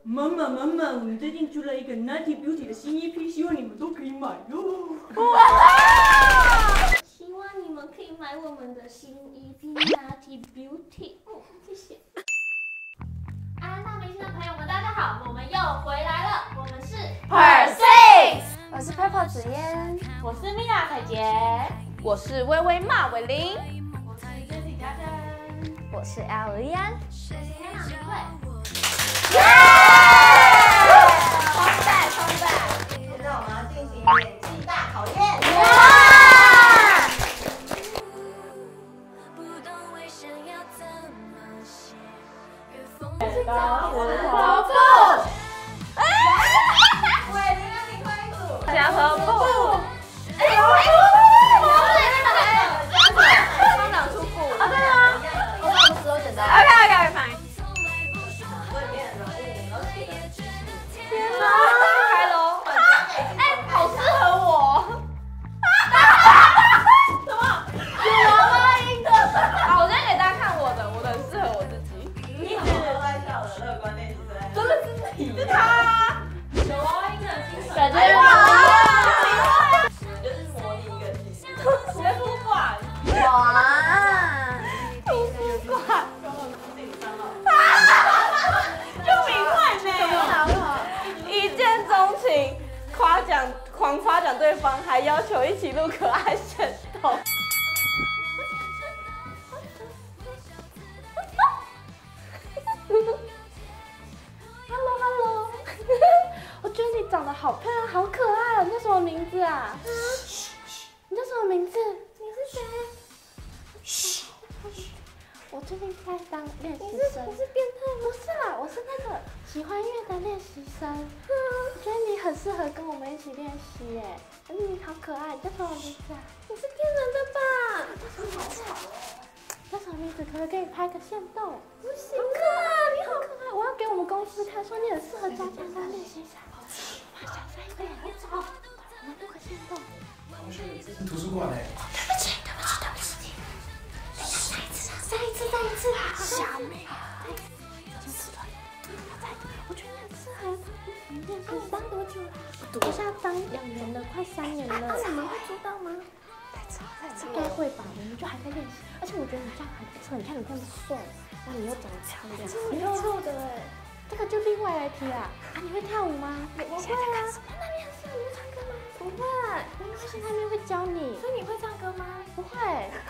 妈妈，我们最近出了一个 Nutty Beauty 的新EP，希望你们都可以买哟。 希望你们可以买我们的新 EP Nutty Beauty。谢谢。安娜明星的朋友们，大家好，我们又回来了，我们是 Persix， 我是 Purple 紫嫣， 我是 Mina 凯杰， 我是微微骂伟玲， 我是Jessie嘉珍， 我是 L 丽安， 我是黑马明慧。 现在我们要进行演技大考验。 假和布， 方长出谷啊，对吗？ 我帮我们石头剪刀。 OK， fine。 里面的人物你都写的天哪，开喽！哎，好适合我。什么？有娃娃音的。好，我先给大家看我的很适合我自己。 一直都在笑的乐观练习生， 真的是你，是他。 有娃娃音的精神， 感觉就是模拟一个戏。 学不管。 哇， 图书馆。 跟我紧张了。 就明快呢。一见钟情，狂夸奖对方，还要求一起录可爱选动。 Hello， 我觉得你长得好漂亮，好可爱哦！你叫什么名字啊？你叫什么名字？你是谁？我最近在当练习生。你是变态吗？不是啦，我是那个喜欢音乐的练习生。我觉得你很适合跟我们一起练习耶，而且你好可爱。你叫什么名字啊？你是骗人的吧？叫什么名字？叫什么名字？可不可以给你拍个线动？不行啊，你好可爱！我要给我们公司看，说你很适合加强当练习生。哇，小声一点，你走。我们录个线动。 同学，这是图书馆哎。 对不起。再一次。小美。我觉得你很适合当练习生。当多久了？我现在当2年了，快3年了。那我们会出道吗？应该会吧，我们就还在练习。而且我觉得你这样还不错，你看你这么瘦，然后你又长得漂亮，你肉肉的哎。这个就另外来提啦。你会跳舞吗？我会啊。那你很适合，你会唱歌吗？不会。没关系，他们会教你。所以你会唱歌吗？不会。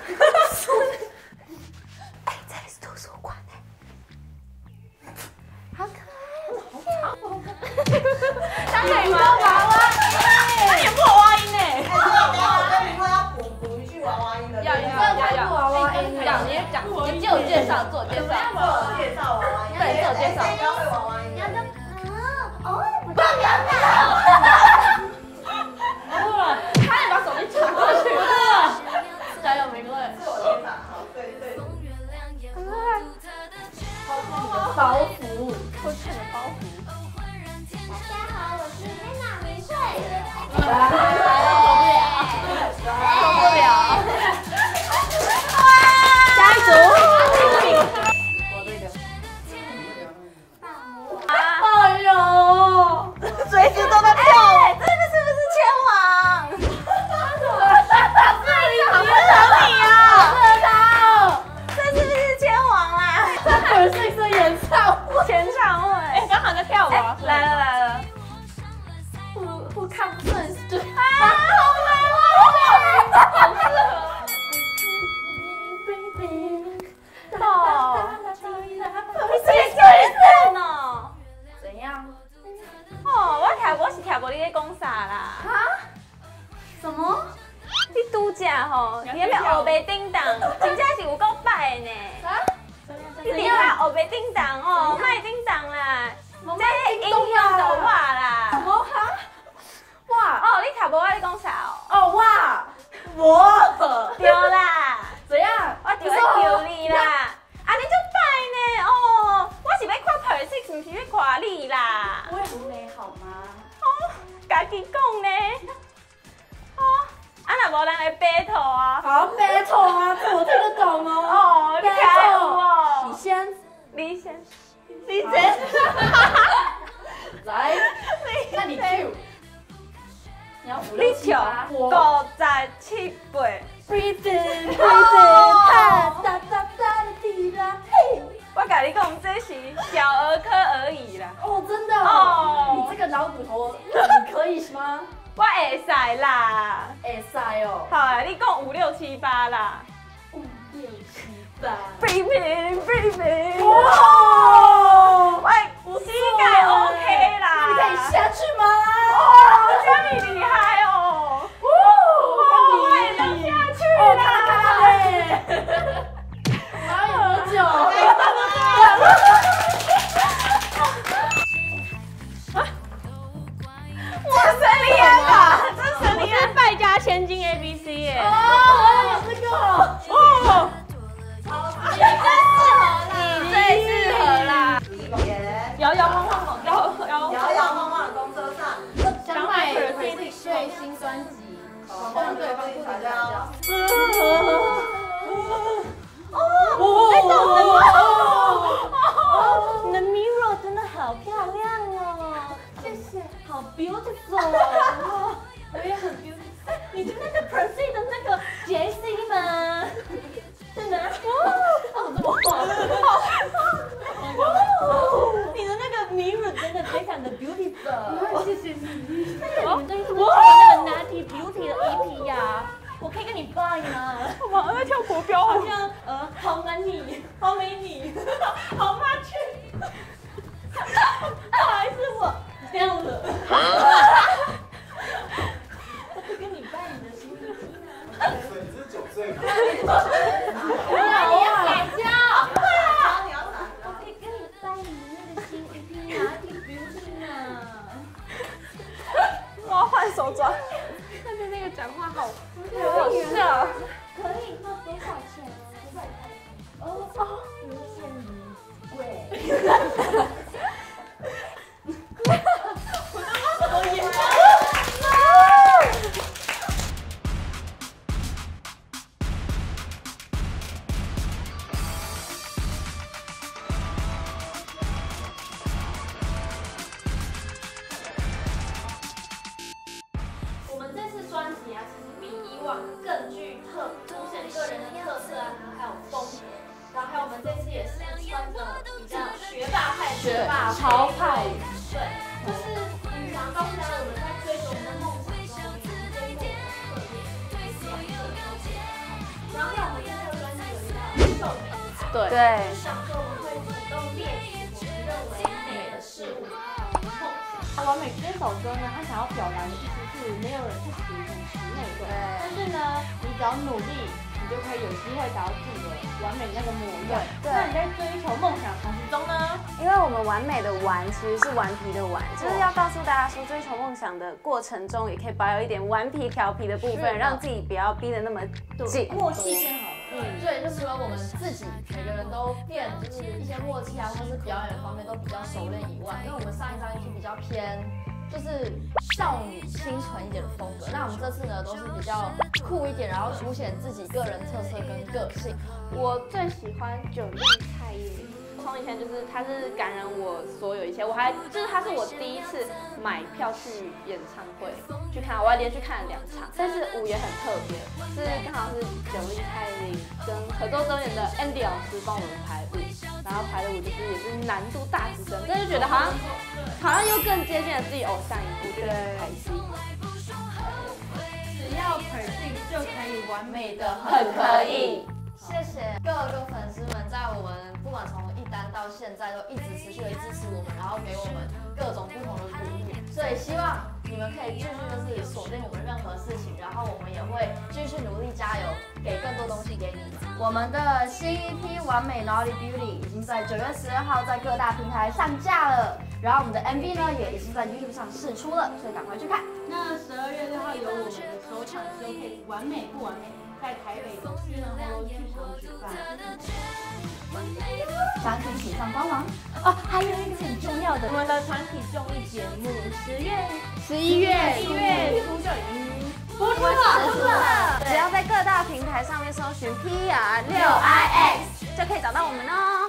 哎，这里是图书馆哎。好可爱，好吵。当美貌娃娃， 那你不娃娃音呢？ 等下我跟明慧要补一句娃娃音的。 要娃娃音。 讲，你自我介绍。 自我介绍娃娃音。 对，自我介绍。 谁教会娃娃音？ 你要跟不要差点把手机传过去。加油，明慧。 自我介绍，好，对。 包袱，偷看的包袱。 大家好，我是黑马明慧。 受不了。下一组。我这个。哎呦，随时都在跳舞。这个是不是千王？好适合你啊！这是不是千王啦？这可是一次演唱会。哎，刚好在跳舞啊！来了。互看不顺眼。啊，好美哦！好适合。哦，你真哦。怎样？哦，我是听无你咧讲啥啦？啊？什么？你拄则吼，你那边黑白叮当，真正是有够歹的呢。啊？你底下黑白叮当哦，卖叮当啦，这影响到我啦。什么哈？哇！哦，你听无我咧讲啥哦？ 哦哇，我对啦。 怎样？ 我就在叫你啦。啊，你足歹呢哦！我是要看 Persix， 不是要看你啦。 我也很美好吗？ 哦，家己讲呢。哦，啊若无人来 battle 啊。 好 battle 啊，这我听得懂哦。 哦，你听有哦。 你先。 你先。 以吗？ 我会使啦。 会使哦。 好啊，你讲5、6、7、8啦。 5、6、7、8。 比拼。 哇！ 喂，膝盖 OK 啦。 你可以下去吗？ 哦，这样你厉害哦。哦，我也能下去啦。 看嘞。哪有多久？ 我神力安吧，这神力安败家千金 ABC 耶。 哦，我有这个。 哦， 好， 你最适合啦。摇摇晃晃，摇晃晃的公车上， 想买最新专辑，帮对方不能交。 你的 mirror 真的好漂亮哦，谢谢，好 beautiful 哦，我也很 beautiful。你是那个 Percy 的那个 JC 吗？真的？哦，这么好。你的那个 mirror 真的非常的 beautiful。谢谢你。那你们最近是不是出了那个 Natty Beauty 的 EP 呀？我可以跟你 buy 吗？ 我马上在跳国标。 好像好难你，好美你，好怕去。不好意思，我这样子。我可以跟你拜你的新衣服。 你是9岁吗？ 我要改教。我可以跟你拜你那个新衣服，Natty Beauty 呢。 我要换手抓。那边那个讲话好好笑。 可以，那多少钱啊？500块。哦，有点贵。我的眼睛。 我们这次专辑啊，其实比以往更具凸显个人的特色啊，还有风格。然后还有我们这次也是穿着比较学霸派、 潮派。 对，就是想要告诉大家，我们在追求我们的梦想的时候，我们经过我们的课业，然后还有我们这个专辑有一个受美牌， 对。 想说我们会主动列举我们认为美的事物和梦想。 完美这首歌呢，他想要表达的意思是没有人是属于很完美的，但是呢，你只要努力，你就可以有机会达到自己的完美那个模样。 对那你在追求梦想的同时中呢， 因为我们完美的完其实是顽皮的顽，就是要告诉大家说，追求梦想的过程中，也可以保有一点顽皮调皮的部分，让自己不要逼得那么紧。 默契变好了。 对，就除了我们自己每个人都变，就是一些默契啊，或是表演方面都比较熟练以外，因为我们上一张 EP 比较偏就是少女清纯一点的风格，那我们这次呢都是比较酷一点，然后凸显自己个人特色跟个性。 我最喜欢9粒菜叶。从以前就是它是感染我所有一切，它是我第一次买票去演唱会去看，我还连续看了2场，但是舞也很特别，是刚好是9粒蔡依林跟合作周年的 Andy 老师帮我们排舞，然后排的舞就是也是难度大提升，但是觉得好像又更接近了自己偶像一步，觉得很开心。 只要 Percy 就可以完美的很可以。 谢谢各个粉丝们，在我们不管从一单到现在都一直持续的支持我们，然后给我们各种不同的鼓舞。所以希望你们可以继续就是锁定我们任何事情，然后我们也会继续努力加油，给更多东西给你们。我们的新一批完美 Naughty Beauty 已经在9月12号在各大平台上架了，然后我们的 MV 呢也已经在 YouTube 上释出了，所以赶快去看。 那12月6号有我们的首场秀配完美不完美，在台北的西门红楼剧场举办。 详情请上官网。 哦，还有一个很重要的，我们的团体综艺节目11月初就已经播出了。 只要在各大平台上面搜寻 PR6IX 就可以找到我们哦。